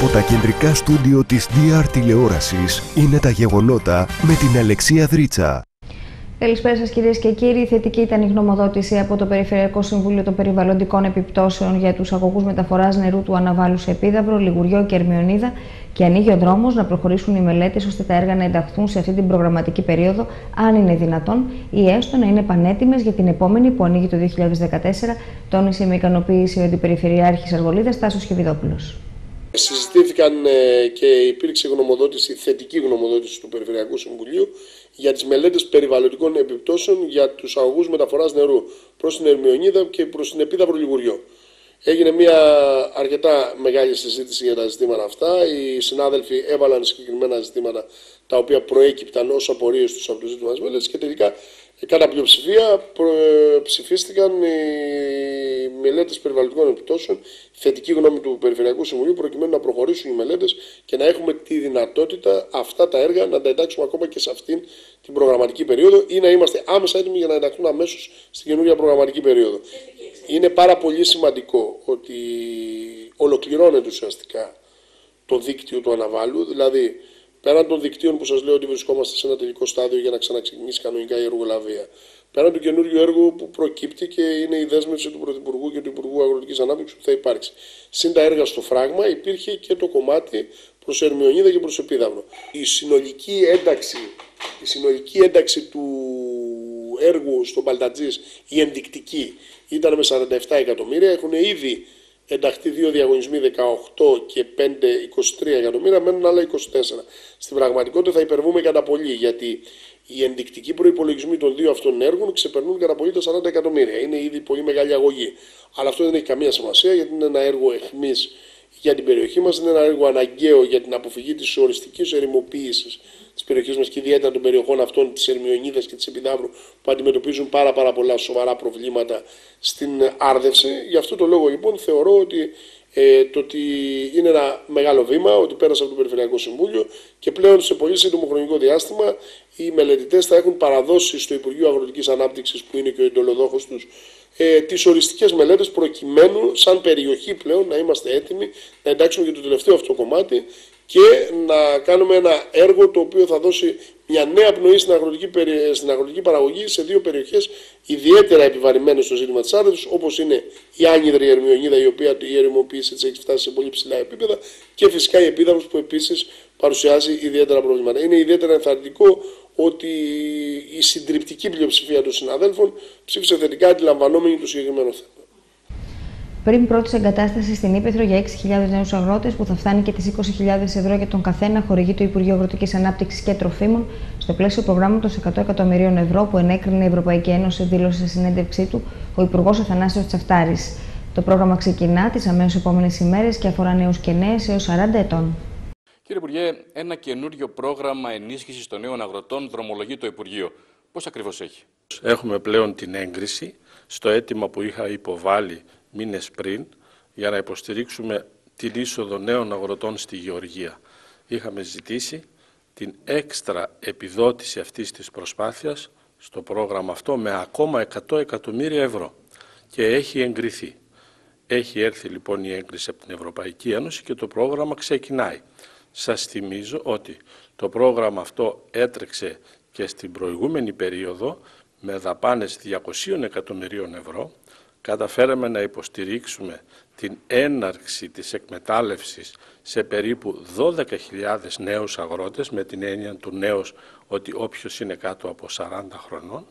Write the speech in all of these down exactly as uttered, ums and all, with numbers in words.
Από τα κεντρικά στούντιο της ντι αρ τηλεόρασης είναι τα γεγονότα με την Αλεξία Δρίτσα. Καλησπέρα σας κυρίες και κύριοι. Θετική ήταν η γνωμοδότηση από το Περιφερειακό Συμβούλιο των Περιβαλλοντικών Επιπτώσεων για τους αγωγούς μεταφοράς νερού του Αναβάλου σε Επίδαυρο, Λιγουριό και Ερμιονίδα και ανοίγει ο δρόμος να προχωρήσουν οι μελέτες ώστε τα έργα να ενταχθούν σε αυτή την προγραμματική περίοδο, αν είναι δυνατόν, ή έστω να είναι πανέτοιμες για την επόμενη που ανοίγει το δύο χιλιάδες δεκατέσσερα, τόνισε με ικανοποίηση ο Αντιπεριφερειάρχης Αργολίδας Τάσος Χεβιδόπουλος. Συζητήθηκαν ε, και υπήρξε γνωμοδότηση, θετική γνωμοδότηση του Περιφερειακού Συμβουλίου για τις μελέτες περιβαλλοντικών επιπτώσεων για τους αγωγούς μεταφοράς νερού προς την Ερμιονίδα και προς την Επίδαυρο Λιγουριό. Έγινε μια αρκετά μεγάλη συζήτηση για τα ζητήματα αυτά. Οι συνάδελφοι έβαλαν συγκεκριμένα ζητήματα τα οποία προέκυπταν ως απορίες τους από το ζήτημα της μελέτης και τελικά κατά πλειοψηφία ψηφίστηκαν οι μελέτες περιβαλλοντικών επιπτώσεων, θετική γνώμη του Περιφερειακού Συμβουλίου, προκειμένου να προχωρήσουν οι μελέτες και να έχουμε τη δυνατότητα αυτά τα έργα να τα εντάξουμε ακόμα και σε αυτήν την προγραμματική περίοδο ή να είμαστε άμεσα έτοιμοι για να ενταχθούν αμέσως στην καινούργια προγραμματική περίοδο. Είναι πάρα πολύ σημαντικό ότι ολοκληρώνεται ουσιαστικά το δίκτυο του Αναβάλου, δηλαδή πέραν των δικτύων που σας λέω ότι βρισκόμαστε σε ένα τελικό στάδιο για να ξαναξεκινήσει κανονικά η εργολαβία, πέραν του καινούριου έργου που προκύπτει και είναι η δέσμευση του Πρωθυπουργού και του Υπουργού Αγροτικής Ανάπτυξης που θα υπάρξει. Συν τα έργα στο φράγμα υπήρχε και το κομμάτι προς Ερμιονίδα και προς Επίδαυρο. Η συνολική ένταξη, η συνολική ένταξη του έργου στον Παλτατζής, η ενδεικτική, ήταν με σαράντα επτά εκατομμύρια, έχουν ήδη ενταχθεί δύο διαγωνισμοί, δεκαοκτώ και πέντε, είκοσι τρία εκατομμύρια, μένουν άλλα είκοσι τέσσερα. Στην πραγματικότητα θα υπερβούμε κατά πολύ, γιατί οι ενδεικτικοί προϋπολογισμοί των δύο αυτών έργων ξεπερνούν κατά πολύ τα σαράντα εκατομμύρια. Είναι ήδη πολύ μεγάλη αγωγή. Αλλά αυτό δεν έχει καμία σημασία, γιατί είναι ένα έργο αιχμής για την περιοχή μας, είναι ένα έργο αναγκαίο για την αποφυγή της οριστικής ερημοποίησης της περιοχής μας και ιδιαίτερα των περιοχών αυτών της Ερμιονίδας και της Επιδαύρου που αντιμετωπίζουν πάρα, πάρα πολλά σοβαρά προβλήματα στην άρδευση. Γι' αυτό το λόγο λοιπόν θεωρώ ότι ε, το ότι είναι ένα μεγάλο βήμα, ότι πέρασε από το Περιφερειακό Συμβούλιο και πλέον σε πολύ σύντομο χρονικό διάστημα οι μελετητές θα έχουν παραδώσει στο Υπουργείο Αγροτικής Ανάπτυξης, που είναι και ο εντολοδόχος τους, ε, τις οριστικές μελέτες προκειμένου σαν περιοχή πλέον να είμαστε έτοιμοι να εντάξουμε και το τελευταίο αυτό κομμάτι και να κάνουμε ένα έργο το οποίο θα δώσει μια νέα πνοή στην αγροτική, στην αγροτική παραγωγή σε δύο περιοχές ιδιαίτερα επιβαρημένες στο ζήτημα της άρδευσης, όπως είναι η άνυδρη Ερμιονίδα, η οποία η ερημοποίηση της έχει φτάσει σε πολύ ψηλά επίπεδα, και φυσικά η Επίδαυρος που επίσης παρουσιάζει ιδιαίτερα προβλήματα. Είναι ιδιαίτερα ενθαρρυντικό ότι η συντριπτική πλειοψηφία των συναδέλφων ψήφισε θετικά, αντιλαμβανόμενη το συγκεκριμένο θέμα. Πριν πρώτη εγκατάσταση στην Ύπαιθρο για έξι χιλιάδες νέους αγρότες, που θα φτάνει και τις είκοσι χιλιάδες ευρώ για τον καθένα, χορηγεί το Υπουργείο Αγροτικής Ανάπτυξης και Τροφίμων στο πλαίσιο προγράμματος εκατό εκατομμυρίων ευρώ που ενέκρινε η Ευρωπαϊκή Ένωση, δήλωσε σε συνέντευξή του ο Υπουργός Αθανάσιος Τσαφτάρης. Το πρόγραμμα ξεκινά τις αμέσως επόμενες ημέρες και αφορά νέους και νέες έως σαράντα ετών. Κύριε Υπουργέ, ένα καινούριο πρόγραμμα ενίσχυσης των νέων αγροτών δρομολογεί το Υπουργείο. Πώς ακριβώς έχει? Έχουμε πλέον την έγκριση στο αίτημα που είχα υποβάλει μήνες πριν για να υποστηρίξουμε την είσοδο νέων αγροτών στη γεωργία. Είχαμε ζητήσει την έξτρα επιδότηση αυτής της προσπάθειας στο πρόγραμμα αυτό με ακόμα εκατό εκατομμύρια ευρώ και έχει εγκριθεί. Έχει έρθει λοιπόν η έγκριση από την Ευρωπαϊκή Ένωση και το πρόγραμμα ξεκινάει. Σας θυμίζω ότι το πρόγραμμα αυτό έτρεξε και στην προηγούμενη περίοδο με δαπάνες διακοσίων εκατομμυρίων ευρώ. Καταφέραμε να υποστηρίξουμε την έναρξη της εκμετάλλευσης σε περίπου δώδεκα χιλιάδες νέους αγρότες, με την έννοια του νέους ότι όποιος είναι κάτω από σαράντα χρονών.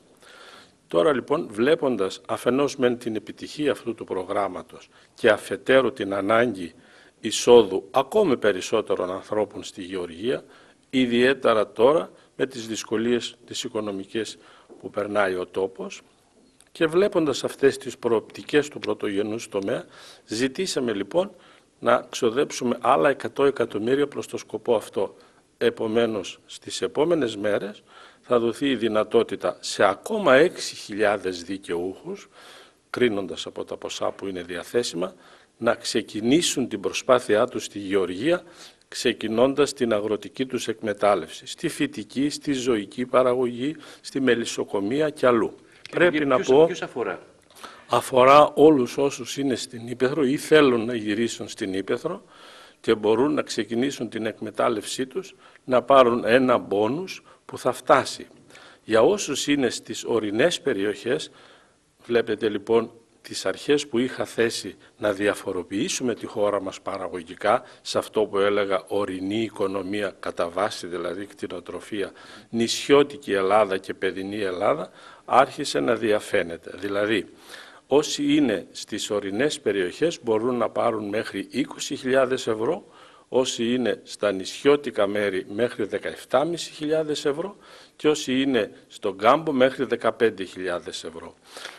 Τώρα λοιπόν, βλέποντας αφενός μεν την επιτυχία αυτού του προγράμματος και αφετέρου την ανάγκη εισόδου ακόμη περισσότερων ανθρώπων στη γεωργία, ιδιαίτερα τώρα με τις δυσκολίες τις οικονομικές που περνάει ο τόπος, και βλέποντας αυτές τις προοπτικές του πρωτογενούς τομέα, ζητήσαμε λοιπόν να ξοδέψουμε άλλα εκατό εκατομμύρια προς το σκοπό αυτό. Επομένως, στις επόμενες μέρες θα δοθεί η δυνατότητα σε ακόμα έξι χιλιάδες δικαιούχους, κρίνοντας από τα ποσά που είναι διαθέσιμα, να ξεκινήσουν την προσπάθειά τους στη γεωργία, ξεκινώντας την αγροτική τους εκμετάλλευση, στη φυτική, στη ζωική παραγωγή, στη μελισσοκομεία και αλλού. Πρέπει ποιος, να πω, ποιος αφορά? αφορά όλους όσους είναι στην Ύπαιθρο ή θέλουν να γυρίσουν στην Ύπαιθρο και μπορούν να ξεκινήσουν την εκμετάλλευσή τους, να πάρουν ένα μπόνους που θα φτάσει. Για όσους είναι στις ορεινές περιοχές, βλέπετε λοιπόν τις αρχές που είχα θέσει να διαφοροποιήσουμε τη χώρα μας παραγωγικά σε αυτό που έλεγα ορεινή οικονομία κατά βάση, δηλαδή κτηνοτροφία, νησιώτικη Ελλάδα και παιδινή Ελλάδα, άρχισε να διαφαίνεται. Δηλαδή, όσοι είναι στις ορεινές περιοχές μπορούν να πάρουν μέχρι είκοσι χιλιάδες ευρώ, όσοι είναι στα νησιώτικα μέρη μέχρι δεκαεπτά χιλιάδες πεντακόσια ευρώ και όσοι είναι στον κάμπο μέχρι δεκαπέντε χιλιάδες ευρώ.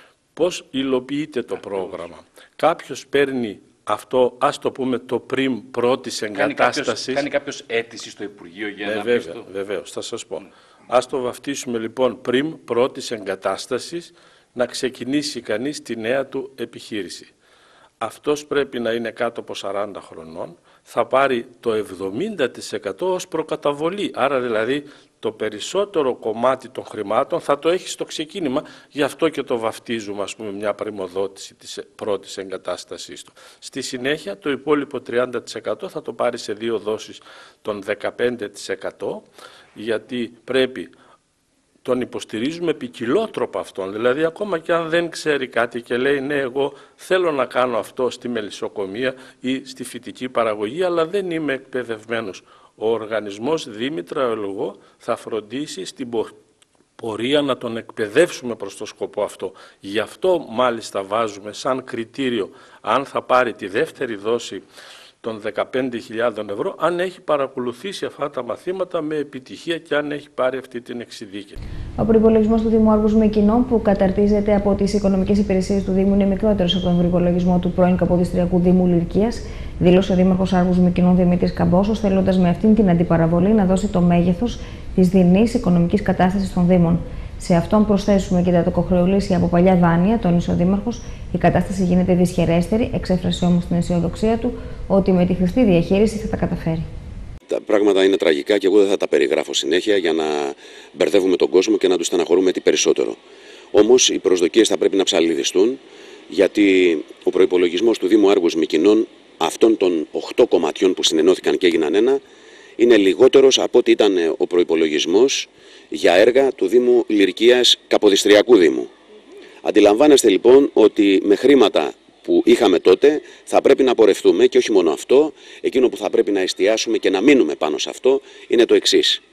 Πώς υλοποιείται το πρόγραμμα? Κάποιος παίρνει αυτό, ας το πούμε, το πριμ πρώτης εγκατάστασης. Κάνει κάποιος αίτηση στο Υπουργείο για ναι, να βέβαια, το... βεβαίως, θα σας πω. Mm. Ας το βαφτίσουμε λοιπόν πριμ πρώτης εγκατάστασης, να ξεκινήσει κανείς τη νέα του επιχείρηση. Αυτός πρέπει να είναι κάτω από σαράντα χρονών, θα πάρει το εβδομήντα τοις εκατό ως προκαταβολή. Άρα δηλαδή το περισσότερο κομμάτι των χρημάτων θα το έχει στο ξεκίνημα, γι' αυτό και το βαφτίζουμε, ας πούμε, μια πρημοδότηση της πρώτης εγκατάστασής του. Στη συνέχεια το υπόλοιπο τριάντα τοις εκατό θα το πάρει σε δύο δόσεις των δεκαπέντε τοις εκατό, γιατί πρέπει... τον υποστηρίζουμε ποικιλότροπα αυτόν, δηλαδή ακόμα και αν δεν ξέρει κάτι και λέει ναι, εγώ θέλω να κάνω αυτό στη μελισσοκομεία ή στη φυτική παραγωγή, αλλά δεν είμαι εκπαιδευμένος. Ο οργανισμός Δήμητρα εγώ θα φροντίσει στην πορεία να τον εκπαιδεύσουμε προς το σκοπό αυτό. Γι' αυτό μάλιστα βάζουμε σαν κριτήριο αν θα πάρει τη δεύτερη δόση των δεκαπέντε χιλιάδες ευρώ, αν έχει παρακολουθήσει αυτά τα μαθήματα με επιτυχία και αν έχει πάρει αυτή την εξειδίκευση. Ο προϋπολογισμός του Δήμου Άργους Μυκηνών, που καταρτίζεται από τις οικονομικές υπηρεσίες του Δήμου, είναι μικρότερος από τον προϋπολογισμό του πρώην Καποδιστριακού Δήμου Λυρκίας, δήλωσε ο Δήμαρχος Άργους Μυκηνών Δημήτρης Καμπόσος, θέλοντας με αυτήν την αντιπαραβολή να δώσει το μέγεθος της δεινής οικονομικής κατάστασης των Δήμων. Σε αυτόν προσθέσουμε και τα τοκοχρεωλήσια από παλιά δάνεια, τόνισε ο Δήμαρχος. Η κατάσταση γίνεται δυσχερέστερη, εξέφρασε όμως την αισιοδοξία του ότι με τη χρηστή διαχείριση θα τα καταφέρει. Τα πράγματα είναι τραγικά και εγώ δεν θα τα περιγράφω συνέχεια για να μπερδεύουμε τον κόσμο και να του στεναχωρούμε τι περισσότερο. Όμως οι προσδοκίες θα πρέπει να ψαλιδιστούν, γιατί ο προϋπολογισμός του Δήμου Άργους Μυκηνών, αυτών των οκτώ κομματιών που συνενώθηκαν και έγιναν ένα, είναι λιγότερος από ό,τι ήταν ο προϋπολογισμός για έργα του Δήμου Λυρκίας Καποδιστριακού Δήμου. Αντιλαμβάνεστε λοιπόν ότι με χρήματα που είχαμε τότε θα πρέπει να πορευτούμε, και όχι μόνο αυτό, εκείνο που θα πρέπει να εστιάσουμε και να μείνουμε πάνω σε αυτό είναι το εξής.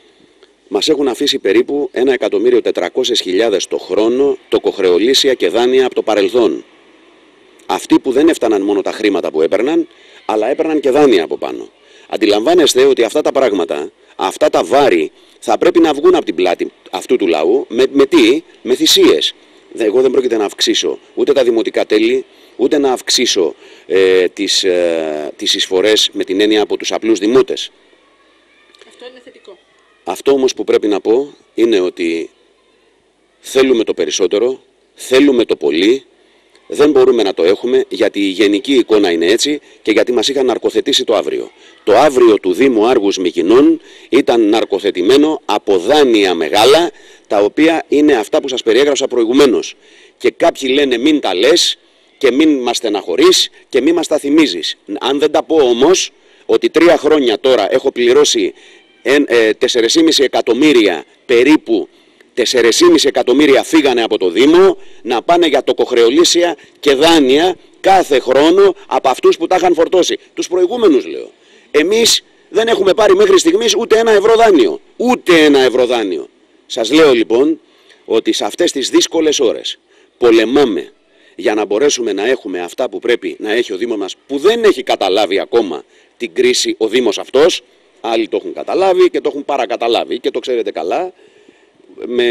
Μας έχουν αφήσει περίπου ένα εκατομμύριο τετρακόσιες χιλιάδες το χρόνο τοκοχρεωλήσια και δάνεια από το παρελθόν. Αυτοί που δεν έφταναν μόνο τα χρήματα που έπαιρναν, αλλά έπαιρναν και δάνεια από πάνω. Αντιλαμβάνεστε ότι αυτά τα πράγματα, αυτά τα βάρη θα πρέπει να βγουν από την πλάτη αυτού του λαού με, με τι, με θυσίες. Εγώ δεν πρόκειται να αυξήσω ούτε τα δημοτικά τέλη, ούτε να αυξήσω ε, τις, ε, τις εισφορές με την έννοια από τους απλούς δημότες. Αυτό είναι θετικό. Αυτό όμως που πρέπει να πω είναι ότι θέλουμε το περισσότερο, θέλουμε το πολύ, δεν μπορούμε να το έχουμε γιατί η γενική εικόνα είναι έτσι και γιατί μας είχαν ναρκοθετήσει το αύριο. Το αύριο του Δήμου Άργους Μυκηνών ήταν ναρκοθετημένο από δάνεια μεγάλα, τα οποία είναι αυτά που σας περιέγραψα προηγουμένως. Και κάποιοι λένε μην τα λες και μην μας στεναχωρείς και μην μας τα θυμίζεις. Αν δεν τα πω όμως ότι τρία χρόνια τώρα έχω πληρώσει τέσσερα κόμμα πέντε εκατομμύρια περίπου, τέσσερα κόμμα πέντε εκατομμύρια φύγανε από το Δήμο να πάνε για τοκοχρεωλήσια και δάνεια κάθε χρόνο από αυτούς που τα είχαν φορτώσει. Τους προηγούμενους λέω. Εμείς δεν έχουμε πάρει μέχρι στιγμής ούτε ένα ευρώ δάνειο. Ούτε ένα ευρώ δάνειο. Σας λέω λοιπόν ότι σε αυτές τις δύσκολες ώρες πολεμάμε για να μπορέσουμε να έχουμε αυτά που πρέπει να έχει ο Δήμος μας, που δεν έχει καταλάβει ακόμα την κρίση ο Δήμος αυτός. Άλλοι το έχουν καταλάβει και το έχουν παρακαταλάβει και το ξέρετε καλά, με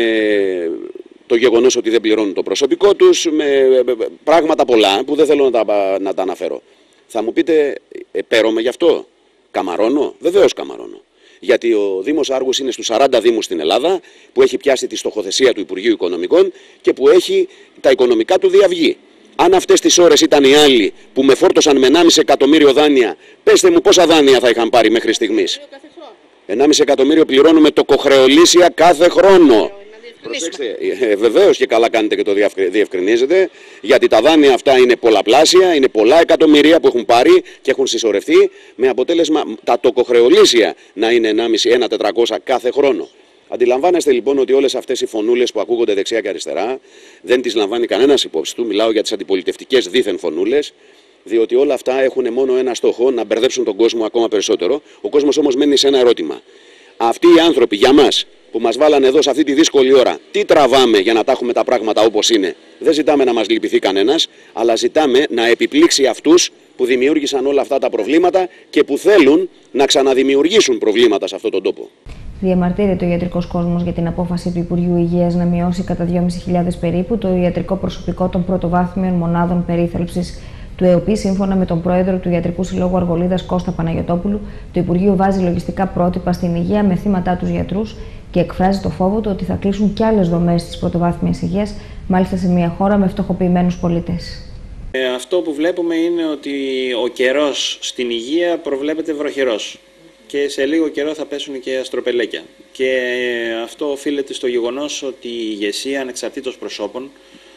το γεγονός ότι δεν πληρώνουν το προσωπικό τους, με πράγματα πολλά που δεν θέλω να τα, να τα αναφέρω. Θα μου πείτε, επαίρομαι γι' αυτό, καμαρώνω? Βεβαίως καμαρώνω. Γιατί ο Δήμος Άργους είναι στους σαράντα δήμους στην Ελλάδα, που έχει πιάσει τη στοχοθεσία του Υπουργείου Οικονομικών και που έχει τα οικονομικά του διαυγή. Αν αυτές τις ώρες ήταν οι άλλοι που με φόρτωσαν με ενάμιση εκατομμύριο δάνεια, πέστε μου πόσα δάνεια θα είχαν πάρει μέχρι στιγμής. ενάμιση εκατομμύριο πληρώνουμε τοκοχρεωλήσια κάθε χρόνο. Προσέξτε, ε, βεβαίως και καλά κάνετε και το διευκρινίζετε, γιατί τα δάνεια αυτά είναι πολλαπλάσια, είναι πολλά εκατομμυρία που έχουν πάρει και έχουν συσσωρευτεί, με αποτέλεσμα τα τοκοχρεωλήσια να είναι ενάμιση με τετρακόσια κάθε χρόνο. Αντιλαμβάνεστε λοιπόν ότι όλες αυτές οι φωνούλες που ακούγονται δεξιά και αριστερά δεν τις λαμβάνει κανένας υπόψη του. Μιλάω για τις αντιπολιτευτικές δίθεν φωνούλες, διότι όλα αυτά έχουν μόνο ένα στόχο, να μπερδέψουν τον κόσμο ακόμα περισσότερο. Ο κόσμος όμως μένει σε ένα ερώτημα. Αυτοί οι άνθρωποι για μας που μας βάλανε εδώ σε αυτή τη δύσκολη ώρα, τι τραβάμε για να τα έχουμε τα πράγματα όπως είναι? Δεν ζητάμε να μας λυπηθεί κανένας, αλλά ζητάμε να επιπλήξει αυτούς που δημιούργησαν όλα αυτά τα προβλήματα και που θέλουν να ξαναδημιουργήσουν προβλήματα σε αυτόν τον τόπο. Διαμαρτύρεται ο ιατρικός κόσμος για την απόφαση του Υπουργείου Υγείας να μειώσει κατά δυόμισι χιλιάδες περίπου το ιατρικό προσωπικό των πρωτοβάθμιων μονάδων περίθαλψης του ΕΟΠΗ. Σύμφωνα με τον πρόεδρο του Ιατρικού Συλλόγου Αργολίδας, Κώστα Παναγιωτόπουλου, το Υπουργείο βάζει λογιστικά πρότυπα στην υγεία με θύματα τους γιατρούς και εκφράζει το φόβο του ότι θα κλείσουν κι άλλες δομές της πρωτοβάθμιας υγείας, μάλιστα σε μια χώρα με φτωχοποιημένους πολίτες. Ε, αυτό που βλέπουμε είναι ότι ο καιρός στην υγεία προβλέπεται βροχερός και σε λίγο καιρό θα πέσουν και αστροπελέκια. Και αυτό οφείλεται στο γεγονός ότι η ηγεσία ανεξαρτήτως προσώπων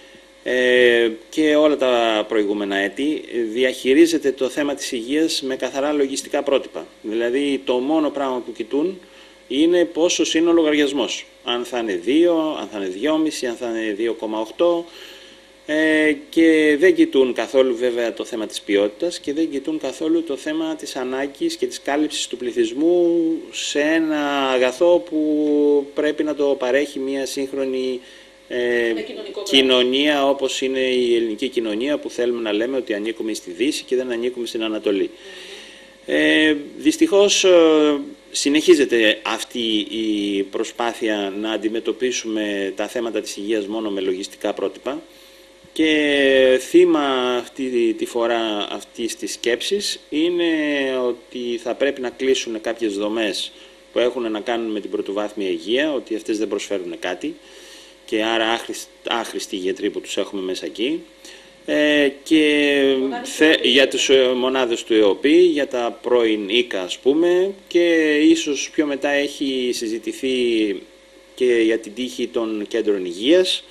ε, και όλα τα προηγούμενα έτη διαχειρίζεται το θέμα της υγείας με καθαρά λογιστικά πρότυπα. Δηλαδή το μόνο πράγμα που κοιτούν είναι πόσος είναι ο λογαριασμός. Αν θα είναι δύο, αν θα είναι δυόμισι, αν θα είναι δύο κόμμα οκτώ. Ε, και δεν κοιτούν καθόλου βέβαια το θέμα της ποιότητας και δεν κοιτούν καθόλου το θέμα της ανάγκης και της κάλυψης του πληθυσμού σε ένα αγαθό που πρέπει να το παρέχει μια σύγχρονη ε, κοινωνία όπως είναι η ελληνική κοινωνία, που θέλουμε να λέμε ότι ανήκουμε στη Δύση και δεν ανήκουμε στην Ανατολή. Ε, δυστυχώς συνεχίζεται αυτή η προσπάθεια να αντιμετωπίσουμε τα θέματα της υγείας μόνο με λογιστικά πρότυπα. Και θύμα αυτή τη φορά αυτής της σκέψης είναι ότι θα πρέπει να κλείσουν κάποιες δομές που έχουν να κάνουν με την πρωτοβάθμια υγεία, ότι αυτές δεν προσφέρουν κάτι και άρα άχρηστοι γιατροί που τους έχουμε μέσα εκεί. Ε, και θε, για τις μονάδες του ΕΟΠΗ, για τα πρώην ΙΚΑ ας πούμε, και ίσως πιο μετά έχει συζητηθεί και για την τύχη των κέντρων υγείας.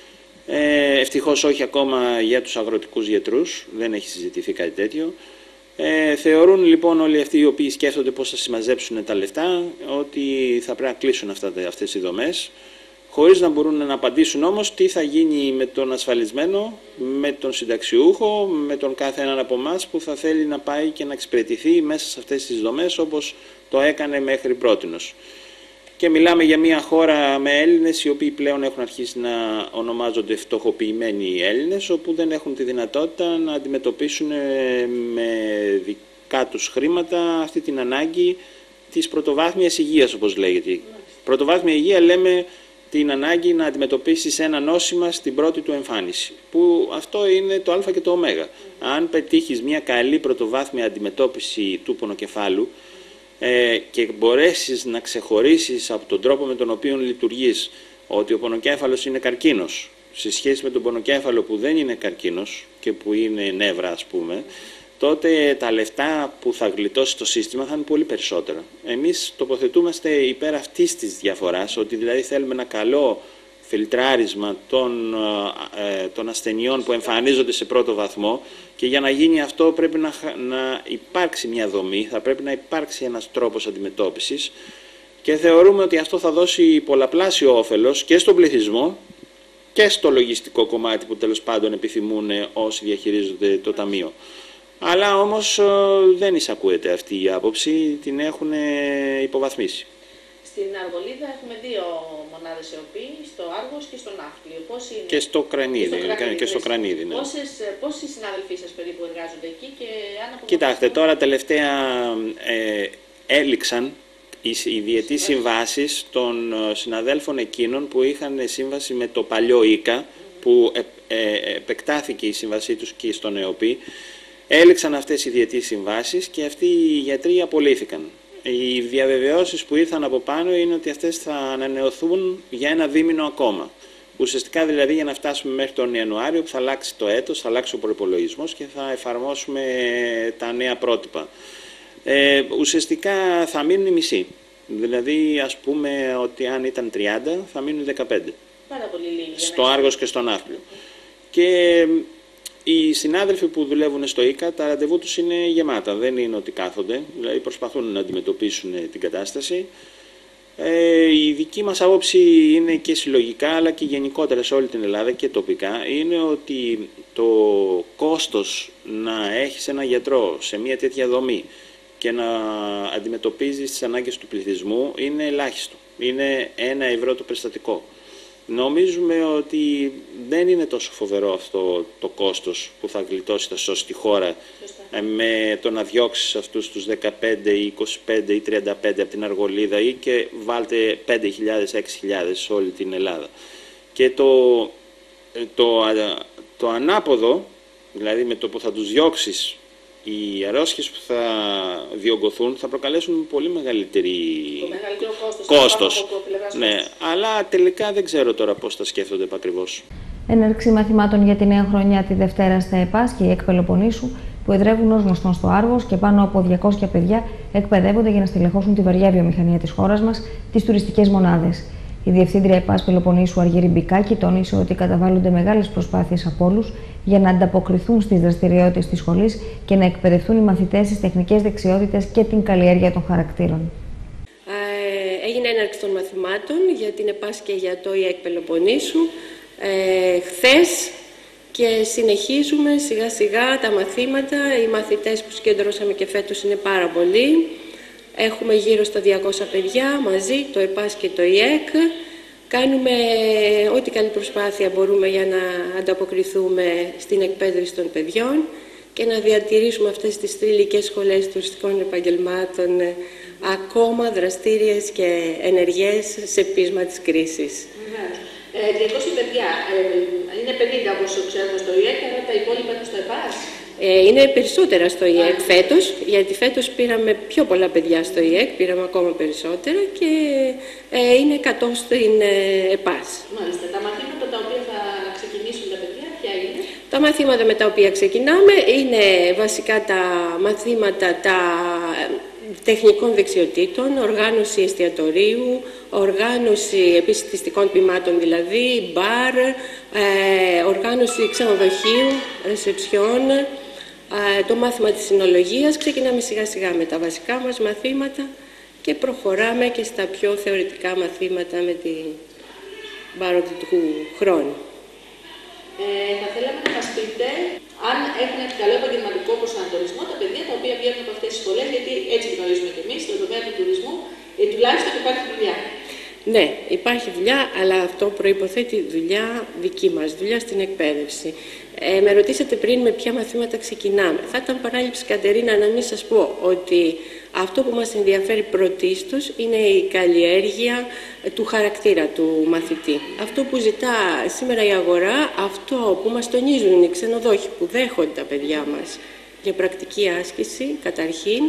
Ε, ευτυχώς όχι ακόμα για τους αγροτικούς γιατρούς, δεν έχει συζητηθεί κάτι τέτοιο. Ε, θεωρούν λοιπόν όλοι αυτοί οι οποίοι σκέφτονται πώς θα συμμαζέψουν τα λεφτά ότι θα πρέπει να κλείσουν αυτά, αυτές οι δομές, χωρίς να μπορούν να απαντήσουν όμως τι θα γίνει με τον ασφαλισμένο, με τον συνταξιούχο, με τον κάθε έναν από εμάς που θα θέλει να πάει και να εξυπηρετηθεί μέσα σε αυτές τις δομές όπως το έκανε μέχρι πρότινος. Και μιλάμε για μια χώρα με Έλληνες οι οποίοι πλέον έχουν αρχίσει να ονομάζονται φτωχοποιημένοι Έλληνες, όπου δεν έχουν τη δυνατότητα να αντιμετωπίσουν με δικά τους χρήματα αυτή την ανάγκη της πρωτοβάθμιας υγείας, όπως λέγεται. Πρωτοβάθμια υγεία λέμε την ανάγκη να αντιμετωπίσεις ένα νόσημα στην πρώτη του εμφάνιση, που αυτό είναι το α και το ω. Αν πετύχεις μια καλή πρωτοβάθμια αντιμετώπιση του πονοκεφάλου, και μπορέσεις να ξεχωρίσεις από τον τρόπο με τον οποίο λειτουργείς ότι ο πονοκέφαλος είναι καρκίνος σε σχέση με τον πονοκέφαλο που δεν είναι καρκίνος και που είναι νεύρα ας πούμε, τότε τα λεφτά που θα γλιτώσει το σύστημα θα είναι πολύ περισσότερα. Εμείς τοποθετούμαστε υπέρ αυτής της διαφοράς, ότι δηλαδή θέλουμε ένα καλό φιλτράρισμα των, ε, των ασθενειών που εμφανίζονται σε πρώτο βαθμό, και για να γίνει αυτό πρέπει να, να υπάρξει μια δομή, θα πρέπει να υπάρξει ένας τρόπος αντιμετώπισης, και θεωρούμε ότι αυτό θα δώσει πολλαπλάσιο όφελος και στον πληθυσμό και στο λογιστικό κομμάτι που τέλος πάντων επιθυμούν όσοι διαχειρίζονται το Ταμείο. Αλλά όμως δεν εισακούεται αυτή η άποψη, την έχουν υποβαθμίσει. Στην Αργολίδα έχουμε δύο μονάδες ΕΟΠΗ, στο Άργος και στο Ναύπλιο. Είναι... Και στο Κρανίδι. Και στο Κρανίδι, και στο Κρανίδι ναι. Πόσες, πόσοι συνάδελφοί σας περίπου εργάζονται εκεί και αν από... Κοιτάξτε, τώρα τελευταία ε, έληξαν οι, οι διετής συμβάσεις των συναδέλφων εκείνων που είχαν σύμβαση με το παλιό ΙΚΑ, που ε, ε, επεκτάθηκε η σύμβασή τους και στον ΕΟΠΗ. Έληξαν αυτές οι διετής συμβάσεις και αυτοί οι γιατροί απολύθηκαν. Οι διαβεβαιώσεις που ήρθαν από πάνω είναι ότι αυτές θα ανανεωθούν για ένα δίμηνο ακόμα. Ουσιαστικά δηλαδή για να φτάσουμε μέχρι τον Ιανουάριο που θα αλλάξει το έτος, θα αλλάξει ο προϋπολογισμός και θα εφαρμόσουμε τα νέα πρότυπα. Ε, ουσιαστικά θα μείνουν οι μισοί. Δηλαδή, ας πούμε ότι αν ήταν τριάντα θα μείνουν δεκαπέντε. Πάρα πολύ λίγοι. Στο Άργος και στον Ναύπλιο. Και οι συνάδελφοι που δουλεύουν στο ΙΚΑ, τα ραντεβού τους είναι γεμάτα. Δεν είναι ότι κάθονται, δηλαδή προσπαθούν να αντιμετωπίσουν την κατάσταση. Ε, η δική μας άποψη είναι και συλλογικά αλλά και γενικότερα σε όλη την Ελλάδα και τοπικά είναι ότι το κόστος να έχεις ένα γιατρό σε μια τέτοια δομή και να αντιμετωπίζεις τις ανάγκες του πληθυσμού είναι ελάχιστο. Είναι ένα ευρώ το περιστατικό. Νομίζουμε ότι δεν είναι τόσο φοβερό αυτό το κόστος που θα γλιτώσει, θα σώσει τη χώρα με το να διώξεις αυτούς τους δεκαπέντε, είκοσι πέντε ή τριάντα πέντε από την Αργολίδα ή και βάλτε πέντε χιλιάδες, έξι χιλιάδες σε όλη την Ελλάδα. Και το, το, το ανάποδο, δηλαδή με το που θα τους διώξεις, οι αρρώστιες που θα διωγγωθούν θα προκαλέσουν πολύ μεγαλύτερη το μεγαλύτερο κόστος. κόστος. Ναι, αλλά τελικά δεν ξέρω τώρα πώς τα σκέφτονται ακριβώς. Έναρξη μαθημάτων για τη νέα χρονιά τη Δευτέρα στα ΕΠΑΣ και η ΕΚ Πελοποννήσου που εδρεύουν ως γνωστόν στο Άργος και πάνω από διακόσια παιδιά εκπαιδεύονται για να στελεχώσουν τη βαριά βιομηχανία της χώρας μας, τις τουριστικές μονάδες. Η Διευθύντρια ΕΠΑΣ Πελοποννήσου Αργύρη Μπικάκη τόνισε ότι καταβάλλονται μεγάλες προσπάθειες από όλους για να ανταποκριθούν στις δραστηριότητες της σχολής και να εκπαιδευτούν οι μαθητές στις τεχνικές δεξιότητες και την καλλιέργεια των χαρακτήρων. Ε, έγινε έναρξη των μαθημάτων για την ΕΠΑΣ και για το ΙΕΚ Πελοποννήσου ε, χθες και συνεχίζουμε σιγά σιγά τα μαθήματα. Οι μαθητές που συγκεντρώσαμε και φέτος είναι πάρα πολλοί. Έχουμε γύρω στα διακόσια παιδιά μαζί, το ΕΠΑΣ και το ΙΕΚ. Κάνουμε ό,τι καλή προσπάθεια μπορούμε για να ανταποκριθούμε στην εκπαίδευση των παιδιών και να διατηρήσουμε αυτές τις θρυλικές σχολές τουριστικών επαγγελμάτων ακόμα δραστήριες και ενεργές σε πείσμα της κρίσης. Ε, διακόσια παιδιά, ε, είναι πενήντα όπως ξέρουμε στο ΙΕΚ, αλλά τα υπόλοιπα είναι στο ΕΠΑΣ. Ε, είναι περισσότερα στο ΙΕΚ φέτος, γιατί φέτος πήραμε πιο πολλά παιδιά στο ΙΕΚ, πήραμε ακόμα περισσότερα και ε, είναι εκατό στην ε, ΕΠΑΣ. Μάλιστα. Τα μαθήματα τα οποία θα ξεκινήσουν τα παιδιά, ποια είναι? Τα μαθήματα με τα οποία ξεκινάμε είναι βασικά τα μαθήματα τα τεχνικών δεξιοτήτων, οργάνωση εστιατορίου, οργάνωση επιστημιστικών τμήματων δηλαδή, μπαρ, ε, οργάνωση ξενοδοχείου, ρεσεψιών, ε, το μάθημα της συνολογίας. Ξεκινάμε σιγά σιγά με τα βασικά μας μαθήματα και προχωράμε και στα πιο θεωρητικά μαθήματα με την παροδικού χρόνου. Ε, θα θέλαμε να μας πείτε αν έχουν καλό επαγγελματικό προσανατολισμό τα παιδιά τα οποία βγαίνουν από αυτές τις σχολές, γιατί έτσι γνωρίζουμε και εμείς, στον τομέα του τουρισμού, ε, τουλάχιστον υπάρχει δουλειά. Ναι, υπάρχει δουλειά, αλλά αυτό προϋποθέτει δουλειά δική μας, δουλειά στην εκπαίδευση. Ε, με ρωτήσατε πριν με ποια μαθήματα ξεκινάμε. Θα ήταν παράληψη, Κατερίνα, να μην σας πω ότι αυτό που μας ενδιαφέρει πρωτίστως είναι η καλλιέργεια του χαρακτήρα του μαθητή. Αυτό που ζητά σήμερα η αγορά, αυτό που μας τονίζουν οι ξενοδόχοι που δέχονται τα παιδιά μας για πρακτική άσκηση, καταρχήν,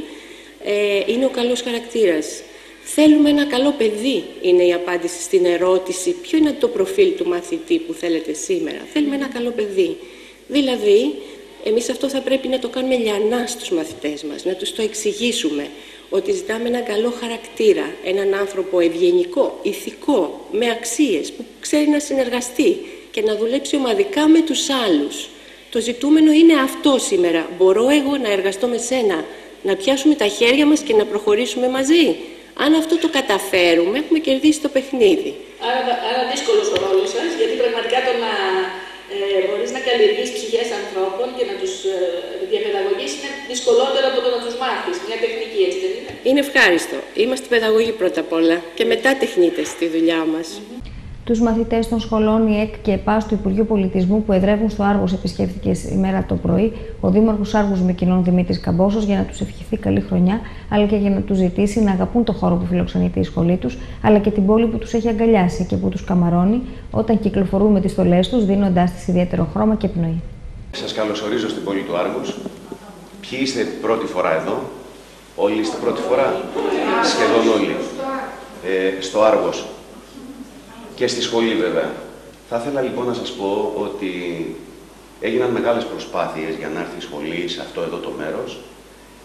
ε, είναι ο καλός χαρακτήρας. Θέλουμε ένα καλό παιδί, είναι η απάντηση στην ερώτηση ποιο είναι το προφίλ του μαθητή που θέλετε σήμερα. Θέλουμε ένα καλό παιδί. Δηλαδή, εμείς αυτό θα πρέπει να το κάνουμε λιανά στους μαθητές μας, να τους το εξηγήσουμε ότι ζητάμε έναν καλό χαρακτήρα, έναν άνθρωπο ευγενικό, ηθικό, με αξίες, που ξέρει να συνεργαστεί και να δουλέψει ομαδικά με τους άλλους. Το ζητούμενο είναι αυτό σήμερα. Μπορώ εγώ να εργαστώ με σένα, να πιάσουμε τα χέρια μας και να προχωρήσουμε μαζί. Αν αυτό το καταφέρουμε, έχουμε κερδίσει το παιχνίδι. Άρα, άρα δύσκολος ο ρόλος σας, γιατί πραγματικά το να ε, μπορείς να καλλιεργείς ψυχές ανθρώπων και να τους ε, διαπαιδαγωγείς είναι δυσκολότερο από το να τους μάθεις. Μια τεχνική, έτσι δεν είναι? Είναι ευχάριστο. Είμαστε παιδαγωγοί πρώτα απ' όλα και μετά τεχνίτες στη δουλειά μας. Mm-hmm. Τους μαθητές των σχολών ΙΕΚ και ΕΠΑΣ του Υπουργείου Πολιτισμού που εδρεύουν στο Άργος επισκέφθηκε σήμερα το πρωί ο Δήμαρχος Άργους Μυκηνών Δημήτρης Καμπόσος για να τους ευχηθεί καλή χρονιά, αλλά και για να τους ζητήσει να αγαπούν το χώρο που φιλοξενείται η σχολή τους, αλλά και την πόλη που τους έχει αγκαλιάσει και που τους καμαρώνει όταν κυκλοφορούν με τις στολές τους, δίνοντάς της ιδιαίτερο χρώμα και πνοή. Σας καλωσορίζω στην πόλη του Άργους. Ποιοι είστε πρώτη φορά εδώ? Όλοι είστε πρώτη φορά? Σχεδόν όλοι. Ε, στο Άργος. Και στη σχολή βέβαια. Θα ήθελα λοιπόν να σας πω ότι έγιναν μεγάλες προσπάθειες για να έρθει η σχολή σε αυτό εδώ το μέρος.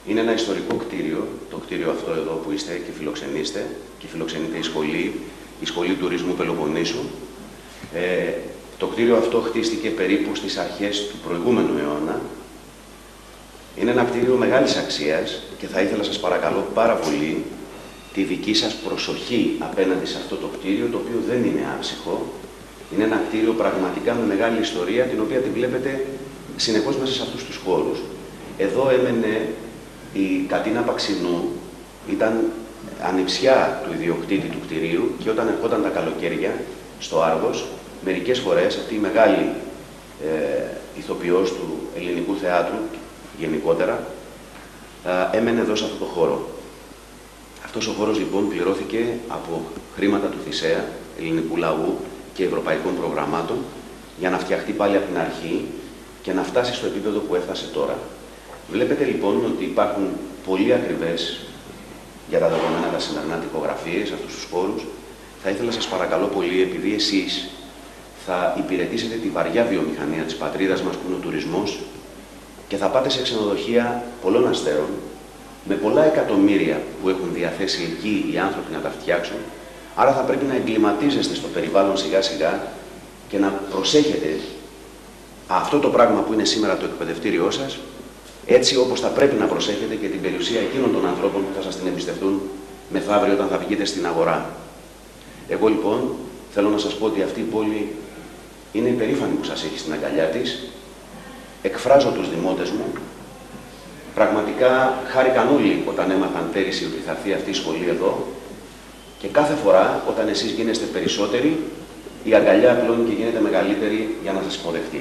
Είναι ένα ιστορικό κτίριο, το κτίριο αυτό εδώ που είστε και φιλοξενείστε, και φιλοξενείται η σχολή, η Σχολή Τουρισμού Πελοποννήσου. Ε, το κτίριο αυτό χτίστηκε περίπου στις αρχές του προηγούμενου αιώνα. Είναι ένα κτίριο μεγάλης αξίας και θα ήθελα σας παρακαλώ πάρα πολύ τη δική σας προσοχή απέναντι σε αυτό το κτίριο, το οποίο δεν είναι άψυχο. Είναι ένα κτίριο πραγματικά με μεγάλη ιστορία, την οποία τη βλέπετε συνεχώς μέσα σε αυτούς τους χώρους. Εδώ έμενε η Κατίνα Παξινού, ήταν ανιψιά του ιδιοκτήτη του κτηρίου και όταν ερχόταν τα καλοκαίρια στο Άργος, μερικές φορές αυτή η μεγάλη ε, ηθοποιός του ελληνικού θεάτρου γενικότερα ε, έμενε εδώ σε αυτό το χώρο. Αυτός ο χώρος λοιπόν πληρώθηκε από χρήματα του Θησέα, ελληνικού λαού και ευρωπαϊκών προγραμμάτων για να φτιαχτεί πάλι από την αρχή και να φτάσει στο επίπεδο που έφτασε τώρα. Βλέπετε λοιπόν ότι υπάρχουν πολύ ακριβές για τα δεδομένα τα σημερινά τυπογραφίες, αυτούς τους χώρους. Θα ήθελα σας παρακαλώ πολύ, επειδή εσείς θα υπηρετήσετε τη βαριά βιομηχανία της πατρίδας μας που είναι ο τουρισμός και θα πάτε σε ξενοδοχεία πολλών αστέρων, με πολλά εκατομμύρια που έχουν διαθέσει εκεί οι άνθρωποι να τα φτιάξουν, άρα θα πρέπει να εγκληματίζεστε στο περιβάλλον σιγά σιγά και να προσέχετε αυτό το πράγμα που είναι σήμερα το εκπαιδευτήριό σας, έτσι όπως θα πρέπει να προσέχετε και την περιουσία εκείνων των ανθρώπων που θα σας την εμπιστευτούν μεθαύριο όταν θα βγείτε στην αγορά. Εγώ λοιπόν θέλω να σας πω ότι αυτή η πόλη είναι υπερήφανη που σας έχει στην αγκαλιά της. Εκφράζω τους δημότες μου. Πραγματικά χάρηκαν όλοι όταν έμαθαν πέρυσι ότι θα έρθει αυτή η σχολή εδώ και κάθε φορά όταν εσείς γίνεστε περισσότεροι, η αγκαλιά απλώνει και γίνεται μεγαλύτερη για να σας υποδεχτεί.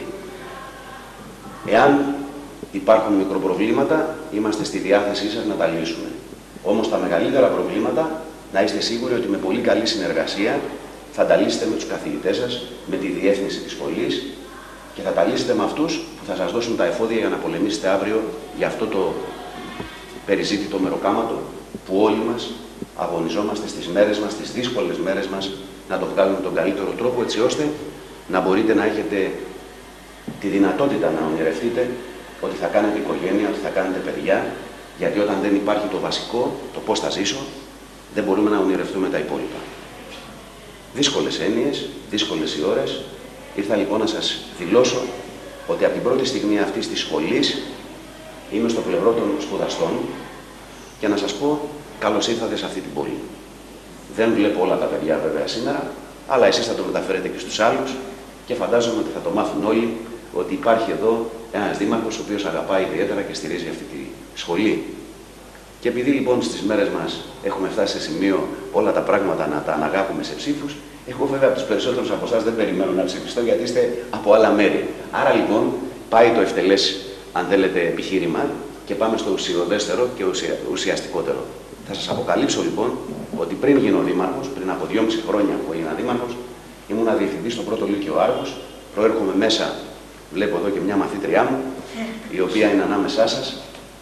Εάν υπάρχουν μικροπροβλήματα, είμαστε στη διάθεσή σας να τα λύσουμε. Όμως τα μεγαλύτερα προβλήματα, να είστε σίγουροι ότι με πολύ καλή συνεργασία θα τα λύσετε με τους καθηγητές σας, με τη διεύθυνση της σχολής και θα τα λύσετε με αυτούς που θα σας δώσουν τα εφόδια για να πολεμήσετε αύριο για αυτό το περιζήτητο μεροκάματο που όλοι μας αγωνιζόμαστε στις μέρες μας, στις δύσκολες μέρες μας, να το βγάλουμε με τον καλύτερο τρόπο, έτσι ώστε να μπορείτε να έχετε τη δυνατότητα να ονειρευτείτε ότι θα κάνετε οικογένεια, ότι θα κάνετε παιδιά, γιατί όταν δεν υπάρχει το βασικό, το πώς θα ζήσω, δεν μπορούμε να ονειρευτούμε τα υπόλοιπα. Δύσκολες έννοιες, δύσκολες οι ώρες. Ήρθα λοιπόν να σας δηλώσω ότι από την πρώτη στιγμή αυτής της σχολής είμαι στο πλευρό των σπουδαστών και να σας πω καλώς ήρθατε σε αυτή την πόλη. Δεν βλέπω όλα τα παιδιά βέβαια σήμερα, αλλά εσείς θα το μεταφέρετε και στους άλλους και φαντάζομαι ότι θα το μάθουν όλοι ότι υπάρχει εδώ ένας δήμαρχος ο οποίος αγαπάει ιδιαίτερα και στηρίζει αυτή τη σχολή. Και επειδή λοιπόν στις μέρες μας έχουμε φτάσει σε σημείο όλα τα πράγματα να τα αναγάγουμε σε ψήφους, εγώ βέβαια από τους περισσότερους από εσάς δεν περιμένω να ψηφιστώ γιατί είστε από άλλα μέρη. Άρα λοιπόν πάει το ευτελές, αν θέλετε, επιχείρημα και πάμε στο ουσιοδέστερο και ουσια... ουσιαστικότερο. Θα σας αποκαλύψω λοιπόν ότι πριν γίνω δήμαρχος, πριν από δυόμιση χρόνια που έγινα δήμαρχος, ήμουνα διευθυντής στο πρώτο Λύκειο Άργος, προέρχομαι μέσα. Βλέπω εδώ και μια μαθήτριά μου, η οποία είναι ανάμεσά σας.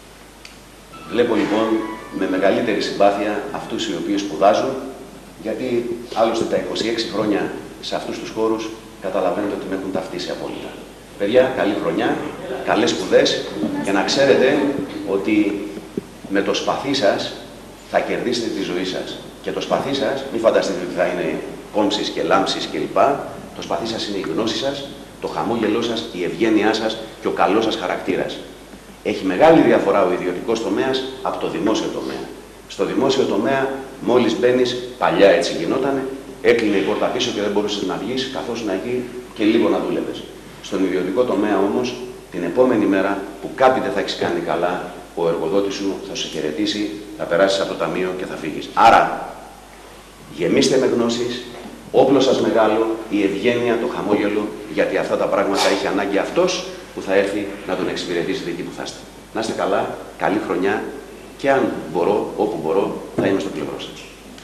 Βλέπω λοιπόν με μεγαλύτερη συμπάθεια αυτούς οι οποίοι σπουδάζουν, γιατί άλλωστε τα είκοσι έξι χρόνια σε αυτούς τους χώρους καταλαβαίνετε ότι με έχουν ταυτίσει απόλυτα. Παιδιά, καλή χρονιά, καλές σπουδές και να ξέρετε ότι με το σπαθί σας θα κερδίσετε τη ζωή σας. Και το σπαθί σας, μην φανταστείτε ότι θα είναι κόμψεις και λάμψεις κλπ. Το σπαθί σας είναι η γνώση σας, το χαμόγελό σας, η ευγένειά σας και ο καλός σας χαρακτήρας. Έχει μεγάλη διαφορά ο ιδιωτικός τομέας από το δημόσιο τομέα. Στο δημόσιο τομέα, μόλις μπαίνεις, παλιά έτσι γινότανε, έκλεινε η πόρτα πίσω και δεν μπορούσες να βγεις, καθώς να εκεί και λίγο να δούλευες. Στον ιδιωτικό τομέα όμως, την επόμενη μέρα που κάτι δεν θα έχεις κάνει καλά, ο εργοδότης σου θα σε χαιρετήσει, θα περάσεις από το ταμείο και θα φύγεις. Άρα, γεμίστε με γνώσεις, όπλο σας μεγάλο, η ευγένεια, το χαμόγελο, γιατί αυτά τα πράγματα έχει ανάγκη αυτός που θα έρθει να τον εξυπηρετήσετε εκεί που θα είστε. Να είστε καλά, καλή χρονιά και αν μπορώ, όπου μπορώ, θα είμαι στο πλευρό σας.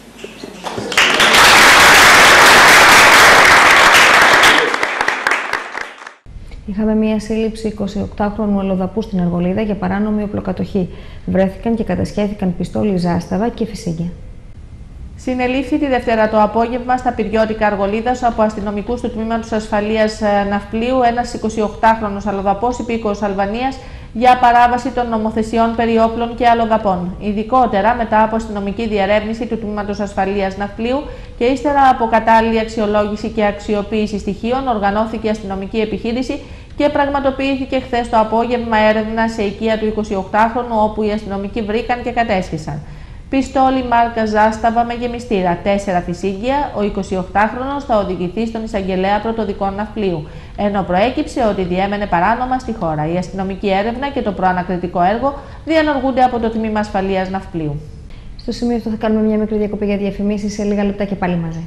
Είχαμε μία σύλληψη εικοσιοκτάχρονου αλλοδαπού στην Αργολίδα για παράνομη οπλοκατοχή. Βρέθηκαν και κατασχέθηκαν πιστόλι, ζάσταβα και φυσίγγια. Συνελήφθη τη Δευτέρα το απόγευμα στα Πυριώτικα Αργολίδας από αστυνομικούς του Τμήματος Ασφαλείας Ναυπλίου ένας εικοσιοκτάχρονος αλλοδαπός υπήκοος Αλβανίας για παράβαση των νομοθεσιών περί όπλων και αλλοδαπών. Ειδικότερα, μετά από αστυνομική διερεύνηση του Τμήματος Ασφαλείας Ναυπλίου και ύστερα από κατάλληλη αξιολόγηση και αξιοποίηση στοιχείων, οργανώθηκε αστυνομική επιχείρηση και πραγματοποιήθηκε χθες το απόγευμα έρευνα σε οικία του εικοσιοκτάχρονου, όπου οι αστυνομικοί βρήκαν και κατέσχισαν πιστόλι μάρκα Ζάσταβα με γεμιστήρα, τέσσερα φυσίγγια. Ο εικοσιοκτάχρονος θα οδηγηθεί στον εισαγγελέα πρωτοδικών Ναυπλίου, ενώ προέκυψε ότι διέμενε παράνομα στη χώρα. Η αστυνομική έρευνα και το προανακριτικό έργο διενεργούνται από το Τμήμα Ασφαλείας Ναυπλίου. Στο σημείο αυτό θα κάνουμε μια μικρή διακοπή για διαφημίσεις, σε λίγα λεπτά και πάλι μαζί.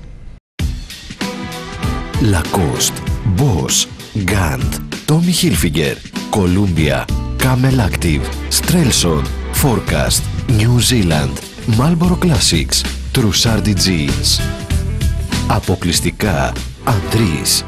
Lacoste, Boss, Gant, Tommy Hilfiger, Columbia, Camel Active, Strelson, Forecast, New Zealand, Marlboro Classics, Trussardi Jeans. Αποκλειστικά Αντρής.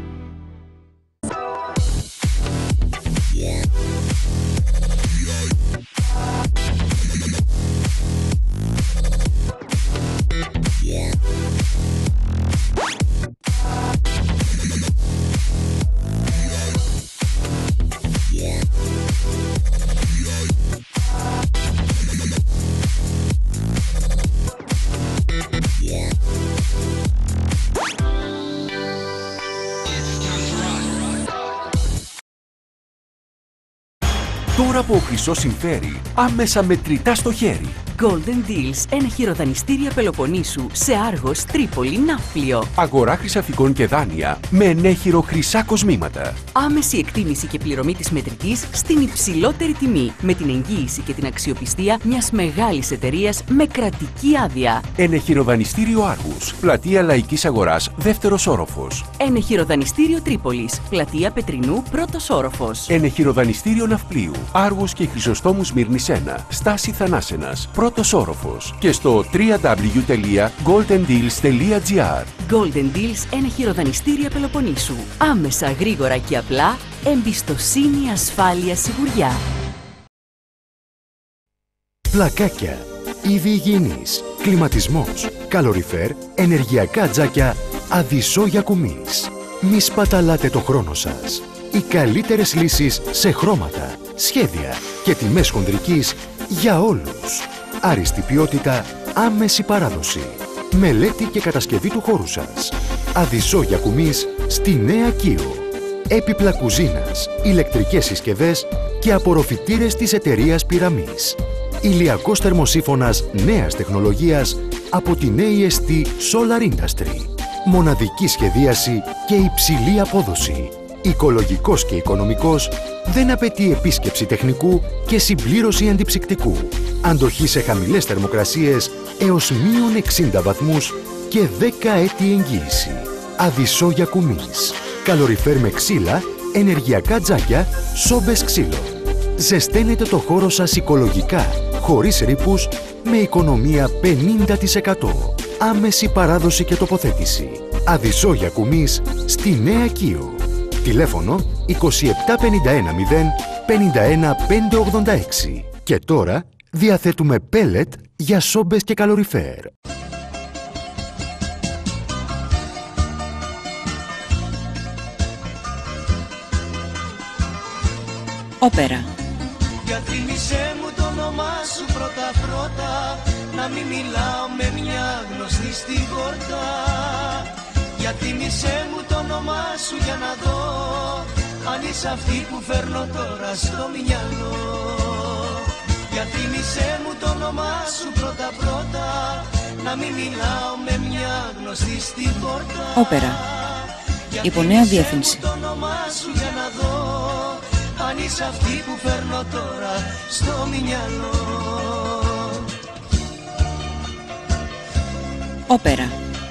Τώρα που ο χρυσός συμφέρει, άμεσα μετρητά στο χέρι. Golden Deals, ένα χειροδανιστήρια Πελοποννήσου σε Άργος, Τρίπολη, Ναύπλιο. Αγορά χρυσαφικών και δάνεια με ενέχειρο χρυσά κοσμήματα. Άμεση εκτίμηση και πληρωμή της μετρητής στην υψηλότερη τιμή, με την εγγύηση και την αξιοπιστία μιας μεγάλης εταιρείας με κρατική άδεια. Ενεχειροδανιστήριο Άργους, πλατεία Λαϊκής Αγοράς, δεύτερος όροφος. Ενεχειροδανιστήριο Τρίπολης, πλατεία Πετρινού, πρώτος όροφος. Ενεχειροδανιστήριο Ναυπλίου, Άργους και Χρυσοστόμου Σμύρνης ένα, στάση Θανάσενας, πρώτος όροφος, και στο double-u double-u double-u τελεία golden deals τελεία gr. Golden Deals, ένα χειροδανιστήρια Πελοποννήσου. Άμεσα, γρήγορα και απλά, εμπιστοσύνη, ασφάλεια, σιγουριά. Πλακάκια, είδη υγιεινής, κλιματισμός, καλοριφέρ, ενεργειακά τζάκια, αδυσό για κουμής. Μη σπαταλάτε το χρόνο σας. Οι καλύτερες λύσεις σε χρώματα, σχέδια και τιμές χονδρικής για όλους. Άριστη ποιότητα, άμεση παράδοση. Μελέτη και κατασκευή του χώρου σας. Αδυσό για κουμής στη Νέα Κίο. Έπιπλα κουζίνας, ηλεκτρικές συσκευές και απορροφητήρες της εταιρείας Πυραμής. Ηλιακός θερμοσύφωνας νέας τεχνολογίας από την έι ες τι Solar Industry. Μοναδική σχεδίαση και υψηλή απόδοση. Οικολογικός και οικονομικός, δεν απαιτεί επίσκεψη τεχνικού και συμπλήρωση αντιψυκτικού. Αντοχή σε χαμηλές θερμοκρασίες έως μείον εξήντα βαθμούς και δέκα έτη εγγύηση. Αδυσό για κουμής. Καλοριφέρ με ξύλα, ενεργειακά τζάκια, σόμπες ξύλο. Ζεσταίνετε το χώρο σας οικολογικά, χωρίς ρήπους, με οικονομία πενήντα τοις εκατό. Άμεση παράδοση και τοποθέτηση. Αδυσό για κουμής στη Νέα Κίο. Τηλέφωνο είκοσι επτά πενήντα ένα μηδέν πενήντα ένα πεντακόσια ογδόντα έξι. Και τώρα διαθέτουμε πέλετ για σόμπες και καλοριφέρ. Όπερα. Για θύμισέ μου το όνομά σου πρώτα πρώτα, να μην μιλάω με μια γνωστή στη γορτά. Για θύμισέ μου το όνομά σου για να δω αν είσαι αυτή που φέρνω τώρα στο μυαλό. Για θύμισέ μου το όνομά σου πρώτα πρώτα, να μην μιλάω με μια γνωστή στη πόρτα. Όπερα. Υπό νέα διεύθυνση. Το όνομά σου για να δω αν είσαι αυτή που φέρνω τώρα στο μυαλό. Όπερα.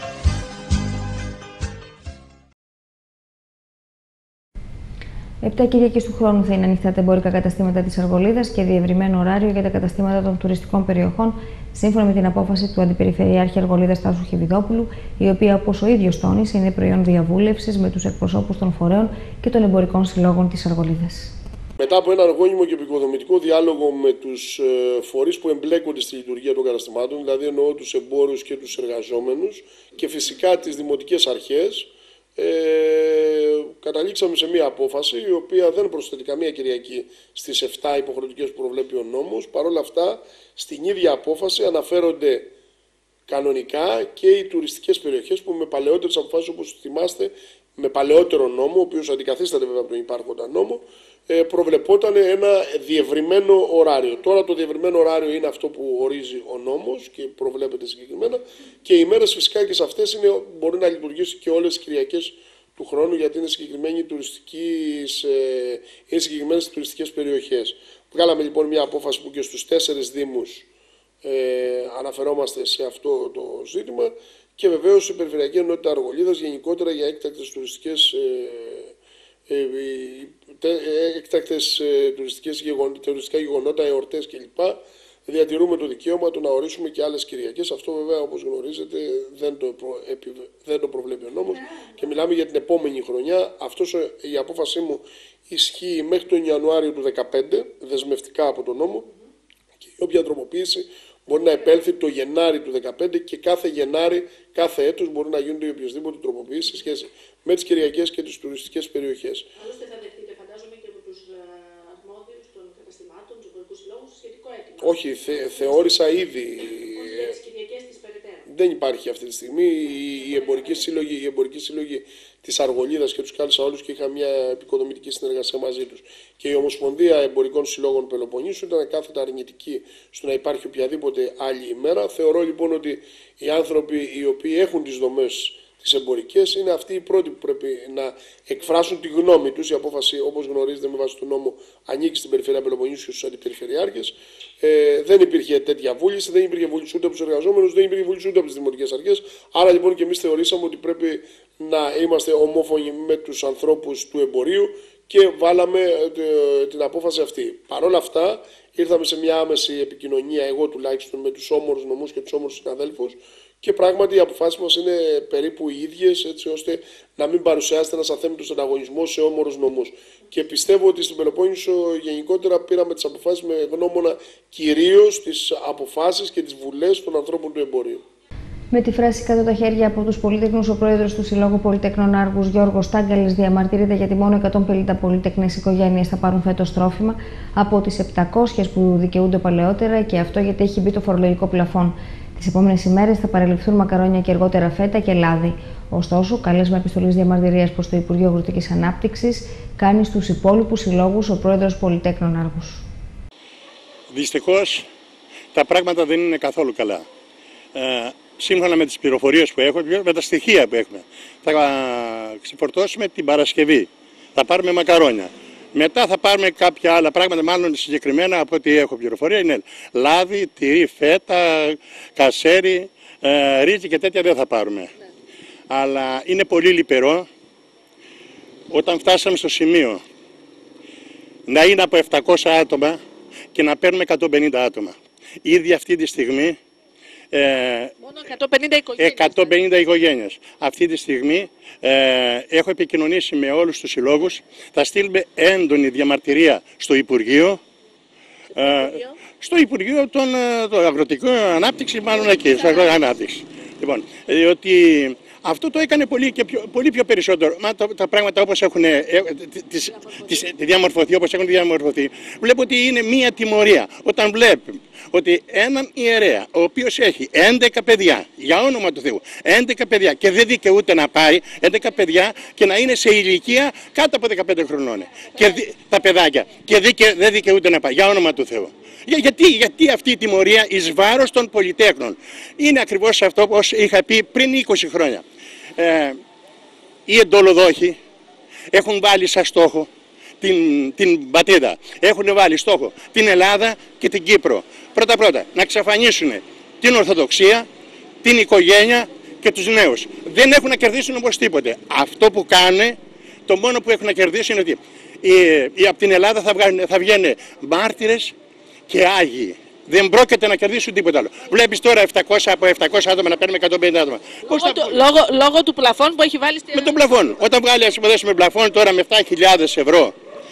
Επτά Κυριακές του χρόνου θα είναι ανοιχτά τα εμπόρικα καταστήματα της Αργολίδας και διευρυμένο ωράριο για τα καταστήματα των τουριστικών περιοχών, σύμφωνα με την απόφαση του Αντιπεριφερειάρχη Αργολίδας Τάσου Χεβιδόπουλου, η οποία, όπως ο ίδιος τόνισε, είναι προϊόν διαβούλευσης με τους εκπροσώπους των φορέων και των εμπορικών συλλόγων της Αργολίδας. Μετά από έναν γόνιμο και επικοδομητικό διάλογο με τους φορείς που εμπλέκονται στη λειτουργία των καταστημάτων, δηλαδή εννοώ τους εμπόρους και τους εργαζόμενους και φυσικά τις δημοτικές αρχές, ε, καταλήξαμε σε μια απόφαση η οποία δεν προσθέτει καμία Κυριακή στις επτά υποχρεωτικές που προβλέπει ο νόμος. Παρ' όλα αυτά, στην ίδια απόφαση αναφέρονται κανονικά και οι τουριστικές περιοχές που με παλαιότερες αποφάσεις, όπως θυμάστε, με παλαιότερο νόμο, ο οποίος αντικαθίσταται βέβαια από τον υπάρχοντα νόμο, προβλεπόταν ένα διευρυμένο ωράριο. Τώρα το διευρυμένο ωράριο είναι αυτό που ορίζει ο νόμος και προβλέπεται συγκεκριμένα και οι μέρες φυσικά και σε αυτές είναι, μπορεί να λειτουργήσει και όλες τις Κυριακές του χρόνου, γιατί είναι, συγκεκριμένη τουριστικής, είναι συγκεκριμένες τουριστικές περιοχές. Βγάλαμε λοιπόν μια απόφαση που και στους τέσσερις δήμους ε, αναφερόμαστε σε αυτό το ζήτημα και βεβαίως η Περιφερειακή Ενότητα Αργολίδας γενικότερα για έκτακτες τουριστικές ε, ε, ε, έκτακτες ε, τουριστικές γεγονότα, τουριστικά γεγονότα, εορτές κλπ. Διατηρούμε το δικαίωμα του να ορίσουμε και άλλες Κυριακές. Αυτό βέβαια, όπως γνωρίζετε, δεν το, προ, επι, δεν το προβλέπει ο νόμος και μιλάμε για την επόμενη χρονιά. Αυτός, η απόφασή μου ισχύει μέχρι τον Ιανουάριο του δύο χιλιάδες δεκαπέντε, δεσμευτικά από τον νόμο, και η όποια τροποποίηση μπορεί να επέλθει το Γενάρη του δύο χιλιάδες δεκαπέντε και κάθε Γενάρη, κάθε έτος μπορεί να γίνονται οποιασδήποτε τροποποίησεις σε σχέση με τις Κυριακές και τις τουριστικές περιοχές. Άλλωστε θα δεχτείτε, φαντάζομαι, και από τους αρμόδιους των καταστημάτων, τους εμπορικούς συλλόγους, σχετικό αίτημα. Όχι, θε, θεώρησα ήδη. Για τις Κυριακές της περαιτέρω. Δεν υπάρχει αυτή τη στιγμή. Οι εμπορικοί σύλλογοι, οι εμπορικοί σύλλογοι της Αργολίδας και τους κάλεσα όλους και είχα μια επικοδομητική συνεργασία μαζί τους. Και η Ομοσπονδία Εμπορικών Συλλόγων Πελοποννήσου ήταν κάθετα αρνητική στο να υπάρχει οποιαδήποτε άλλη ημέρα. Θεωρώ λοιπόν ότι οι άνθρωποι οι οποίοι έχουν τις δομές τις εμπορικές είναι αυτοί οι πρώτοι που πρέπει να εκφράσουν τη γνώμη τους. Η απόφαση, όπως γνωρίζετε, με βάση τον νόμο ανήκει στην Περιφέρεια Πελοποννήσου και στους αντιπεριφερειάρχες. Ε, δεν υπήρχε τέτοια βούληση, δεν υπήρχε βούληση ούτε από τους εργαζόμενους, δεν υπήρχε βούληση ούτε από τις δημοτικές αρχές. Άρα λοιπόν και εμείς θεωρήσαμε ότι πρέπει να είμαστε ομόφωνοι με τους ανθρώπους του εμπορίου και βάλαμε ε, την απόφαση αυτή. Παρ' όλα αυτά, ήρθαμε σε μια άμεση επικοινωνία, εγώ τουλάχιστον, με τους όμορους νομούς και τους όμορους συναδέλφους. Και πράγματι οι αποφάσεις μας είναι περίπου οι ίδιες, έτσι ώστε να μην παρουσιάζεται ένας αθέμητος ανταγωνισμός σε όμορους νομούς. Και πιστεύω ότι στην Πελοπόννησο γενικότερα πήραμε τις αποφάσεις με γνώμονα κυρίως τις αποφάσεις και τις βουλές των ανθρώπων του εμπορίου. Με τη φράση κάτω τα χέρια από τους πολυτεχνούς, ο πρόεδρος του Συλλόγου Πολυτεχνών Άργους, Γιώργος Τάγκαλης, διαμαρτύρεται γιατί μόνο εκατόν πενήντα πολυτεχνές οικογένειες θα πάρουν φέτος τρόφιμα από τις επτακόσιες που δικαιούνται παλαιότερα, και αυτό γιατί έχει μπει το φορολογικό πλαφόν. Τις επόμενες ημέρες θα παραληφθούν μακαρόνια και αργότερα φέτα και λάδι. Ωστόσο, κάλεσμα επιστολής διαμαρτυρίας προς το Υπουργείο Αγροτικής Ανάπτυξης κάνει στους υπόλοιπους συλλόγους ο πρόεδρος Πολυτέχνων Άργους. Δυστυχώς, τα πράγματα δεν είναι καθόλου καλά. Ε, σύμφωνα με τις πληροφορίες που έχω, με τα στοιχεία που έχουμε, θα ξεφορτώσουμε την Παρασκευή. Θα πάρουμε μακαρόνια. Μετά θα πάρουμε κάποια άλλα πράγματα, μάλλον συγκεκριμένα από ό,τι έχω πληροφορία, είναι λάδι, τυρί, φέτα, κασέρι, ε, ρύζι και τέτοια δεν θα πάρουμε. Ναι. Αλλά είναι πολύ λυπηρό όταν φτάσαμε στο σημείο να είναι από επτακόσια άτομα και να παίρνουμε εκατόν πενήντα άτομα. Ήδη αυτή τη στιγμή Ε, Μόνο εκατόν πενήντα οικογένειες. εκατόν πενήντα οικογένειες. Αυτή τη στιγμή ε, έχω επικοινωνήσει με όλους τους συλλόγους. Θα στείλουμε έντονη διαμαρτυρία στο Υπουργείο. Στο ε, Υπουργείο, στο Υπουργείο των, των Αγροτικών Ανάπτυξη, μάλλον εκεί, στο Αγροτική Ανάπτυξη. Λοιπόν, διότι αυτό το έκανε πολύ, και πιο, πολύ πιο περισσότερο. Μα το, τα πράγματα όπως έχουν ε, τις, τις, διαμορφωθεί, όπως έχουν διαμορφωθεί, βλέπω ότι είναι μία τιμωρία. Όταν βλέπουμε ότι έναν ιερέα, ο οποίος έχει έντεκα παιδιά, για όνομα του Θεού, έντεκα παιδιά και δεν δικαιούται να πάρει, έντεκα παιδιά και να είναι σε ηλικία κάτω από δεκαπέντε χρονών. Και δι, τα παιδάκια, και δικαι, δεν δικαιούται να πάρει, για όνομα του Θεού. Για, γιατί, γιατί αυτή η τιμωρία εις βάρος των πολυτέχνων? Είναι ακριβώς αυτό που είχα πει πριν είκοσι χρόνια. Ε, οι εντολοδόχοι έχουν βάλει σαν στόχο την, την πατρίδα, έχουν βάλει στόχο την Ελλάδα και την Κύπρο. Πρώτα πρώτα να εξαφανίσουν την Ορθοδοξία, την οικογένεια και τους νέους. Δεν έχουν να κερδίσουν όπως τίποτε. Αυτό που κάνουν, το μόνο που έχουν να κερδίσουν είναι ότι οι, οι, από την Ελλάδα θα, βγάλουν, θα βγαίνουν μάρτυρες και άγιοι. Δεν πρόκειται να κερδίσουν τίποτα άλλο. Βλέπεις τώρα επτακόσια, από επτακόσια άτομα να παίρνουμε εκατόν πενήντα άτομα. Λόγω, θα... του, λόγω, λόγω του πλαφών που έχει βάλει στη... Με τον πλαφόν. Όταν βγάλει, ας υποδέσουμε πλαφόν τώρα με επτά χιλιάδες ευρώ,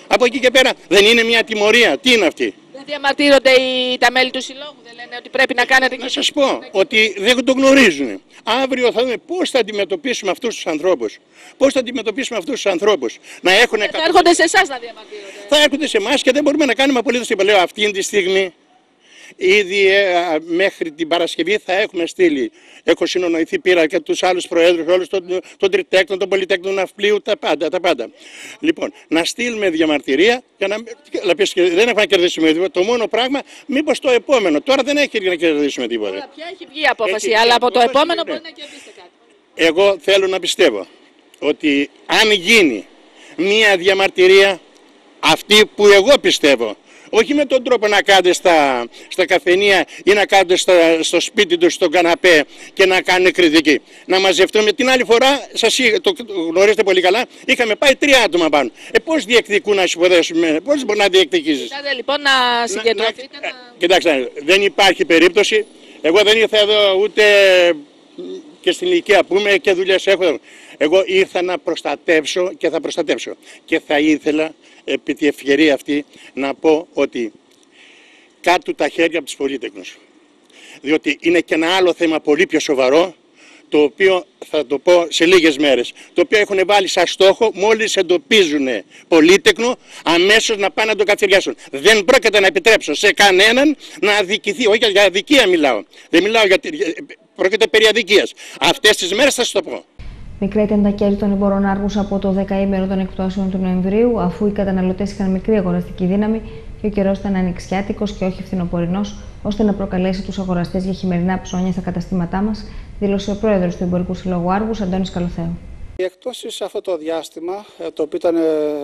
Από εκεί και πέρα δεν είναι μια τιμωρία. Τι είναι αυτή? Δεν διαμαρτύρονται οι, τα μέλη του συλλόγου, δεν λένε ότι πρέπει να κάνετε και... Να σας πω ότι δεν το γνωρίζουν. Αύριο θα δούμε πώς θα αντιμετωπίσουμε αυτούς τους ανθρώπους. Πώς θα αντιμετωπίσουμε αυτούς τους ανθρώπους. Να έχουν... Θα έρχονται σε εσάς να διαμαρτύρονται. Θα έρχονται σε εμάς και δεν μπορούμε να κάνουμε απολύτως τίποτα. Λέω αυτή τη στιγμή, ήδη ε, μέχρι την Παρασκευή θα έχουμε στείλει. Έχω συνονοηθεί, πήρα και τους άλλους προέδρους, όλους των, των Τριτέκνων, των Πολυτέκνων Ναυπλίου, τα πάντα, τα πάντα. Λοιπόν, να στείλουμε διαμαρτυρία για να, να πεις, δεν έχουμε να κερδίσουμε τίποτα. Το μόνο πράγμα, μήπως το επόμενο. Τώρα δεν έχει να κερδίσουμε τίποτα. Τώρα πια έχει βγει η απόφαση, έχει, αλλά από το επόμενο μπορεί να κερδίσετε κάτι. Εγώ θέλω να πιστεύω ότι αν γίνει μία διαμαρτυρία, αυτή που εγώ πιστεύω, όχι με τον τρόπο να κάνετε στα, στα καφενεία ή να κάνετε στα, στο σπίτι τους, στον καναπέ και να κάνουν κριτική. Να μαζευτούμε. Την άλλη φορά, σας το, το γνωρίζετε πολύ καλά, είχαμε πάει τρία άτομα πάνω. Ε, πώς διεκδικούν να συμποδέσουμε, πώς μπορεί να διεκδικήσεις? Κοιτάτε λοιπόν να συγκεντρωθείτε. Να, να... να... Κοιτάξτε, δεν υπάρχει περίπτωση. Εγώ δεν ήρθα εδώ ούτε και στην ηλικία πούμε και δουλειές έχω. Εγώ ήρθα να προστατεύσω και θα προστατεύσω. Και θα ήθελα επί τη ευκαιρία αυτή να πω ότι κάτω τα χέρια από τους Πολυτέκνους. Διότι είναι και ένα άλλο θέμα πολύ πιο σοβαρό, το οποίο θα το πω σε λίγες μέρες, το οποίο έχουν βάλει σαν στόχο μόλις εντοπίζουν Πολύτεκνο αμέσως να πάνε να το καθιεριάσουν. Δεν πρόκειται να επιτρέψω σε κανέναν να αδικηθεί, όχι για αδικία μιλάω, δεν μιλάω για, πρόκειται περί αδικίας. Αυτές τις μέρες θα σας το πω. Μικρά ήταν τα κέρδη των εμπόρων Άργους από το δεκαήμερο των εκπτώσεων του Νοεμβρίου, αφού οι καταναλωτές είχαν μικρή αγοραστική δύναμη και ο καιρός ήταν ανοιξιάτικος και όχι φθινοπορεινός, ώστε να προκαλέσει τους αγοραστές για χειμερινά ψώνια στα καταστήματά μας, δήλωσε ο πρόεδρος του Εμπορικού Συλλόγου Άργους, Αντώνης Καλοθέου. Οι εκπτώσεις σε αυτό το διάστημα, το οποίο ήταν,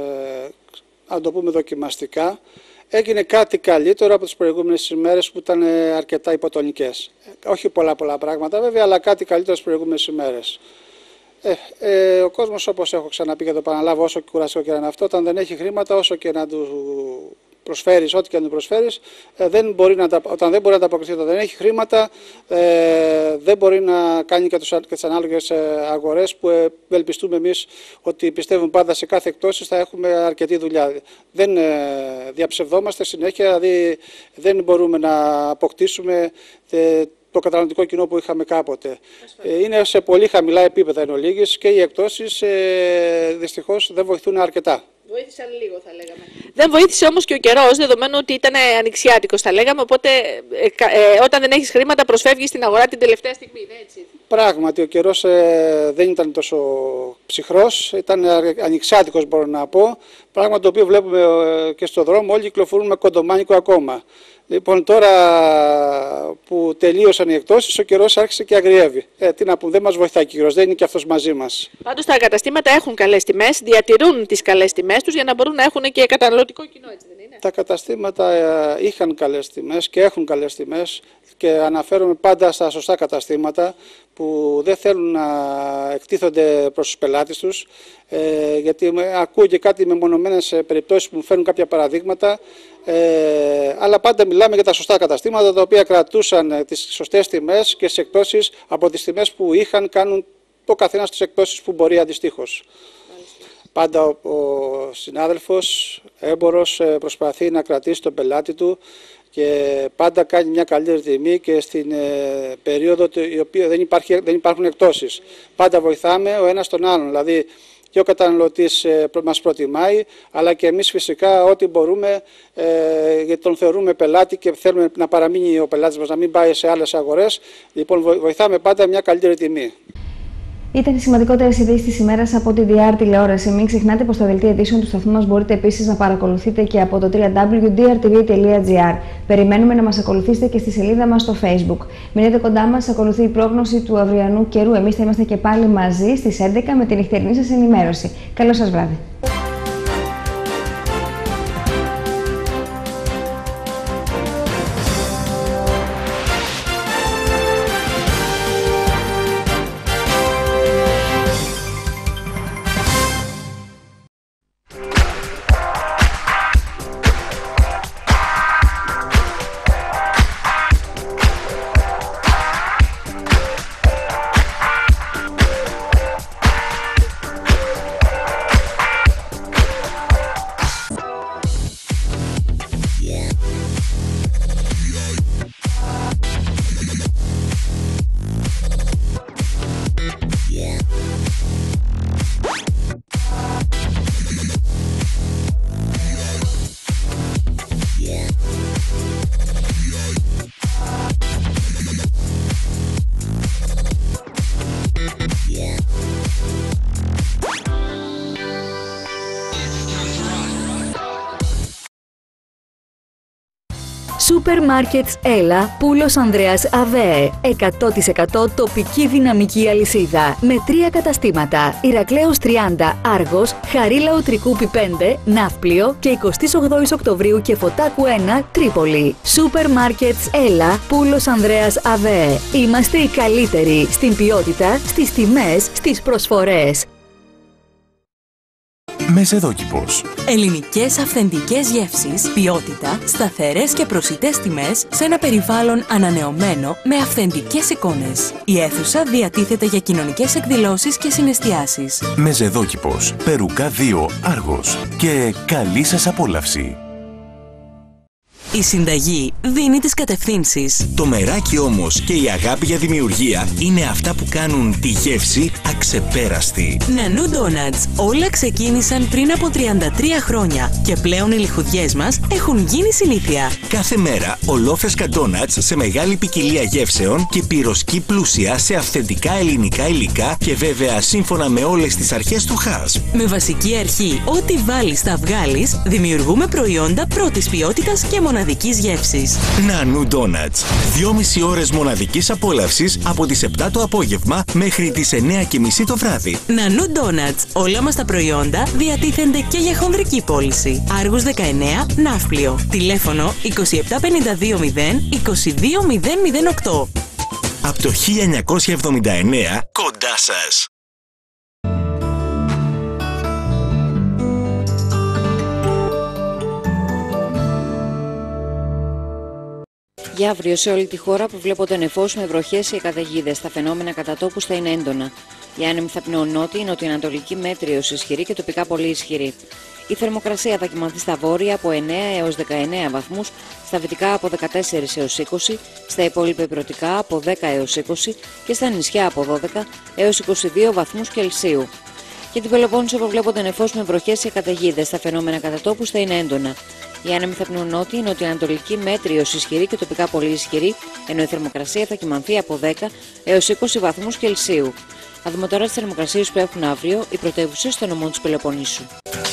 αν το πούμε, δοκιμαστικά, έγινε κάτι καλύτερο από τις προηγούμενες ημέρες που ήταν αρκετά υποτονικές. Όχι πολλά πολλά πράγματα βέβαια, αλλά κάτι καλύτερο στις προηγούμενες ημέρες. Ε, ε, ο κόσμος, όπως έχω ξαναπεί και το επαναλάβω, όσο και κουραστικό και να είναι αυτό, όταν δεν έχει χρήματα, όσο και να του προσφέρεις, ό,τι και να του προσφέρεις, ε, δεν μπορεί να, όταν δεν μπορεί να ανταποκριθεί, όταν δεν έχει χρήματα, ε, δεν μπορεί να κάνει και, τους, και τις ανάλογες αγορές που ε, ευελπιστούμε εμείς ότι πιστεύουμε πάντα σε κάθε εκπτώσεις θα έχουμε αρκετή δουλειά. Δεν ε, διαψευδόμαστε συνέχεια, δηλαδή δεν μπορούμε να αποκτήσουμε ε, το καταναλωτικό κοινό που είχαμε κάποτε. Ε, είναι σε πολύ χαμηλά επίπεδα εν ολίγης και οι εκπτώσεις ε, δυστυχώς δεν βοηθούν αρκετά. Βοήθησαν λίγο, θα λέγαμε. Δεν βοήθησε όμως και ο καιρός, δεδομένου ότι ήταν ανοιξιάτικος, θα λέγαμε. Οπότε, ε, ε, όταν δεν έχεις χρήματα, προσφεύγεις στην αγορά την τελευταία στιγμή, δεν έτσι? Πράγματι, ο καιρός ε, δεν ήταν τόσο ψυχρός, ήταν ανοιξιάτικος, μπορώ να πω. Πράγμα το οποίο βλέπουμε ε, και στο δρόμο, όλοι κυκλοφορούν με κοντομάνικο ακόμα. Λοιπόν, τώρα που τελείωσαν οι εκπτώσεις, ο καιρός άρχισε και αγριεύει. Ε, τι να πούμε, δεν μας βοηθάει ο καιρός, δεν είναι και αυτός μαζί μας. Πάντως τα καταστήματα έχουν καλές τιμές, διατηρούν τις καλές τιμές τους για να μπορούν να έχουν και καταναλωτικό κοινό, έτσι δεν είναι? Τα καταστήματα ε, είχαν καλές τιμές και έχουν καλές τιμές και αναφέρομαι πάντα στα σωστά καταστήματα που δεν θέλουν να εκτίθονται προς τους πελάτες τους, ε, γιατί ακούω και κάτι με μονομένες περιπτώσεις που μου φέρνουν κάποια παραδείγματα, ε, αλλά πάντα μιλάμε για τα σωστά καταστήματα τα οποία κρατούσαν τις σωστές τιμές και στις εκπτώσεις από τις τιμές που είχαν κάνουν το καθένα στις εκπτώσεις που μπορεί αντιστοίχως. Πάντα ο, ο συνάδελφος έμπορος προσπαθεί να κρατήσει τον πελάτη του και πάντα κάνει μια καλύτερη τιμή και στην ε, περίοδο η οποία δεν, υπάρχει, δεν υπάρχουν εκπτώσεις. Πάντα βοηθάμε ο ένας τον άλλον, δηλαδή και ο καταναλωτής ε, μας προτιμάει, αλλά και εμείς φυσικά ό,τι μπορούμε, ε, γιατί τον θεωρούμε πελάτη και θέλουμε να παραμείνει ο πελάτης μας, να μην πάει σε άλλες αγορές, λοιπόν βοηθάμε πάντα μια καλύτερη τιμή. Ήταν οι σημαντικότερες ειδήσεις της ημέρας από τη ντι αρ τηλεόραση. Μην ξεχνάτε πως τα δελτία ειδήσεων του σταθμού μας μπορείτε επίσης να παρακολουθείτε και από το double-u double-u double-u τελεία ντι αρ τι βι τελεία τζι άρ. Περιμένουμε να μας ακολουθήσετε και στη σελίδα μας στο Facebook. Μείνετε κοντά μας, ακολουθεί η πρόγνωση του αυριανού καιρού. Εμείς θα είμαστε και πάλι μαζί στις έντεκα με την νυχτερινή σας ενημέρωση. Καλό σας βράδυ. Σούπερ Μάρκετς Έλα, Πούλος Ανδρέας ΑΒΕ. εκατό τοις εκατό τοπική δυναμική αλυσίδα. Με τρία καταστήματα. Ηρακλέως τριάντα, Άργος, Χαρίλαου Τρικούπη πέντε, Ναύπλιο και εικοστή όγδοη Οκτωβρίου και Φωτάκου ένα, Τρίπολη. Σούπερ Μάρκετς Έλα, Πούλος Ανδρέας ΑΒΕ. Είμαστε οι καλύτεροι στην ποιότητα, στις τιμές, στις προσφορές. Μεζεδόκηπος. Ελληνικές αυθεντικές γεύσεις, ποιότητα, σταθερές και προσιτές τιμές σε ένα περιβάλλον ανανεωμένο με αυθεντικές εικόνες. Η αίθουσα διατίθεται για κοινωνικές εκδηλώσεις και συναισθιάσεις. Μεζεδόκηπος, Περουκά δύο, Άργος. Και καλή σας απόλαυση. Η συνταγή δίνει τις κατευθύνσεις. Το μεράκι όμως και η αγάπη για δημιουργία είναι αυτά που κάνουν τη γεύση αξεπέραστη. Νανού Ντόνατς. Όλα ξεκίνησαν πριν από τριάντα τρία χρόνια και πλέον οι λιχουδιές μας έχουν γίνει συνήθεια. Κάθε μέρα ολόφρεσκα ντόνατς σε μεγάλη ποικιλία γεύσεων και πυροσκή πλούσια σε αυθεντικά ελληνικά υλικά και βέβαια σύμφωνα με όλες τις αρχές του ΧΑΣΠ. Με βασική αρχή ό,τι βάλεις θα βγάλεις, δημιουργούμε προϊόντα πρώτης ποιότητας και μοναδικής. Μοναδικής γεύσης. Νανού Ντόνατς. Δυόμιση ώρες μοναδικής απόλαυσης από τις επτά το απόγευμα μέχρι τις εννέα και μισή το βράδυ. Νανού Ντόνατς. Όλα μας τα προϊόντα διατίθενται και για χονδρική πώληση. Άργους δεκαεννέα, Ναύπλιο. Τηλέφωνο είκοσι επτά πενήντα δύο μηδέν είκοσι δύο μηδέν μηδέν οκτώ. Από το χίλια εννιακόσια εβδομήντα εννέα κοντά σας. Για αύριο σε όλη τη χώρα προβλέπονται νεφώσεις με βροχές και καταιγίδες. Τα φαινόμενα κατά τόπους θα είναι έντονα. Η άνεμη θα πνέουν νότια, η νοτιοανατολική μέτρη ως ισχυρή και τοπικά πολύ ισχυρή. Η θερμοκρασία θα κοιμανθεί στα βόρεια από εννέα έως δεκαεννέα βαθμούς, στα δυτικά από δεκατέσσερα έως είκοσι, στα υπόλοιπα ηπειρωτικά από δέκα έως είκοσι και στα νησιά από δώδεκα έως είκοσι δύο βαθμούς Κελσίου. Για την Πελοπόννησο προβλέπονται νεφώσεις με βροχές και καταιγίδες. Τα φαινόμενα κατά τόπους θα είναι έντονα. Οι άνεμοι θα πνέουν νότια, η νοτιοανατολική μέτρη ως ισχυρή και τοπικά πολύ ισχυρή, ενώ η θερμοκρασία θα κοιμανθεί από δέκα έως είκοσι βαθμούς Κελσίου. Θα δούμε τώρα τις θερμοκρασίες που έχουν αύριο οι πρωτεύουσες στο νομό της Πελοποννήσου.